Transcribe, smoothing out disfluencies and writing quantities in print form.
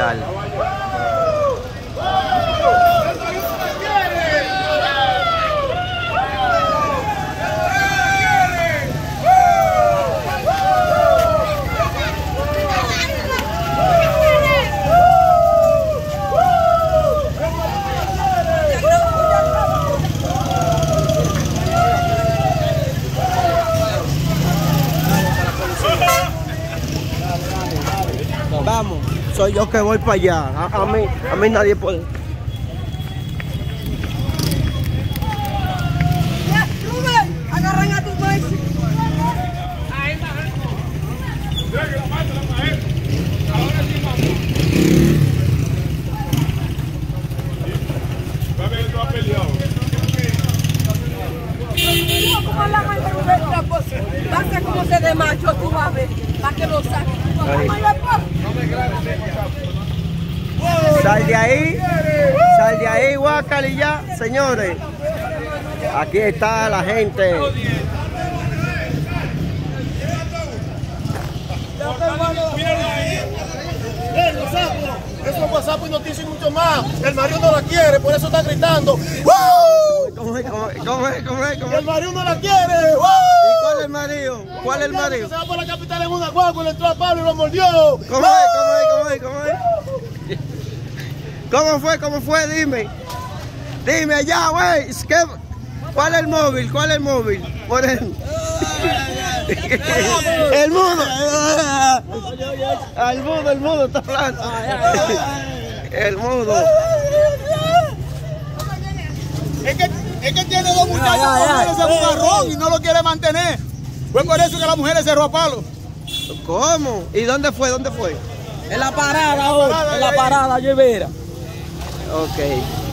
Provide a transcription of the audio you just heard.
brutal. Vamos, soy yo que voy para allá. A mí nadie puede. Rubén, agarran a tu país. ¿Cómo la manda Rubén? Va a ser como se de macho, tú vas a ver, para que lo saques. Sal de ahí, Huácal y ya, señores. Aquí está la gente. Los sapos, esos WhatsApp y noticias y mucho más. El marido no la quiere, por eso está gritando. ¿Cómo es? El marido no la quiere. ¿Y cuál es el marido? ¿Cuál es el marido? Se va por la capital en una guagua, le entró a Pablo y lo mordió. ¿Cómo es? ¿Cómo fue? Dime allá, güey. ¿Cuál es el móvil? Moreno. El mudo. El mudo está hablando. El mudo. Es que tiene dos muchachos comiéndose un garrón y no lo quiere mantener. Fue por eso que la mujer le cerró a palo. ¿Cómo? ¿Y dónde fue? En la parada, en la parada, Llevera. Ok.